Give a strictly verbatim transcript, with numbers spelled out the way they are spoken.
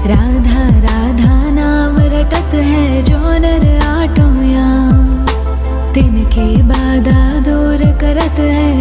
राधा राधा नाम रटत है जो नर आटोया, तिनकी बाधा दूर करत है